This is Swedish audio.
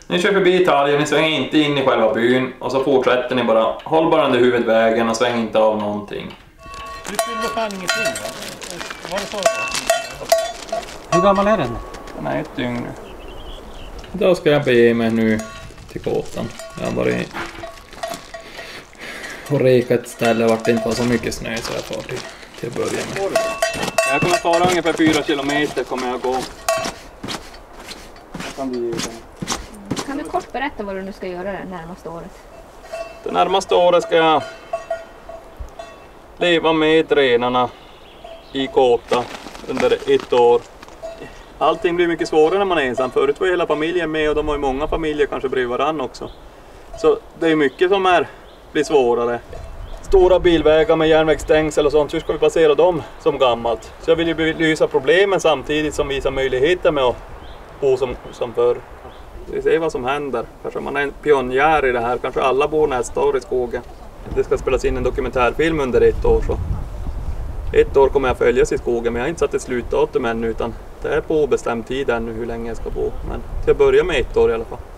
Ni kör förbi Italien, ni svänger inte in i själva byn och så fortsätter ni bara. Håll bara under huvudvägen och sväng inte av någonting. Du fyllde fan ingenting va? Var det så? Hur gammal är den? Den är ett dygn nu. Då ska jag bege mig nu till Kåtan. Jag har varit och rekat ett ställe vart det inte var så mycket snö så jag får till att börja med. Jag kommer fara ungefär 4 kilometer kommer jag gå. Kan du kort berätta vad du nu ska göra det närmaste året? Det närmaste året ska jag leva med renarna i Kåta under 1 år. Allting blir mycket svårare när man är ensam. Förut var hela familjen med och de var ju många familjer kanske bredvid varandra också. Så det är mycket som blir svårare. Stora bilvägar med järnvägsstängsel och sånt, hur ska vi passera dem som gammalt? Så jag vill ju belysa problemen samtidigt som visa möjligheter med att bo som förr. Vi ser vad som händer. Kanske man är en pionjär i det här. Kanske alla bor nästa år i skogen. Det ska spelas in en dokumentärfilm under 1 år. Så 1 år kommer jag följas i skogen men jag har inte satt ett slutdatum ännu utan det är på obestämd tid ännu hur länge jag ska bo. Men till att börja med 1 år i alla fall.